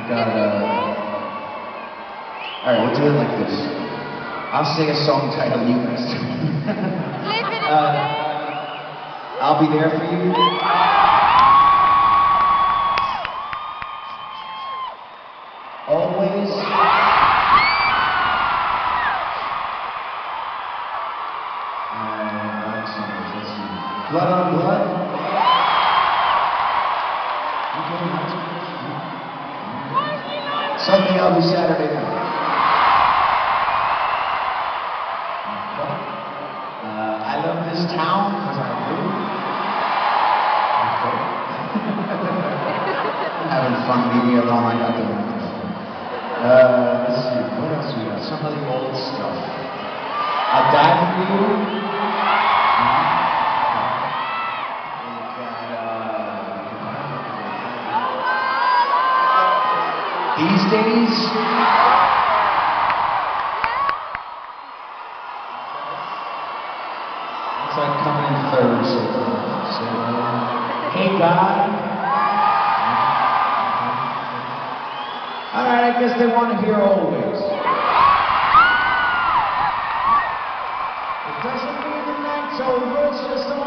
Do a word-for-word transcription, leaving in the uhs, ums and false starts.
got, uh... Alright, we'll do it like this. I'll sing a song title, you guys do it. uh, I'll be there for you. Always. Uh, let's see. Blood on blood. Sunday I'll be Saturday night. Uh, I love this town because I do. I'm having fun leaving me alone. I got the uh, let's see, what else we got? Some of the old stuff. I'll die for you. We got, uh, These Days. It's like coming in third, so, so uh, Hey God. Alright, I guess they want to hear Always. It doesn't mean the night's over, it's just a